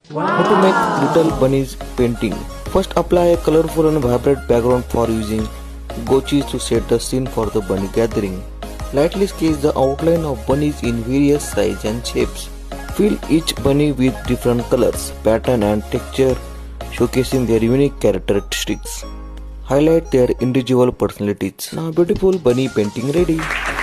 How to make little bunnies painting. First apply a colorful and vibrant background for using gouaches to set the scene for the bunny gathering. Lightly sketch the outline of bunnies in various sizes and shapes. Fill each bunny with different colors, pattern and texture, showcasing their unique characteristics. Highlight their individual personalities. Now beautiful bunny painting ready.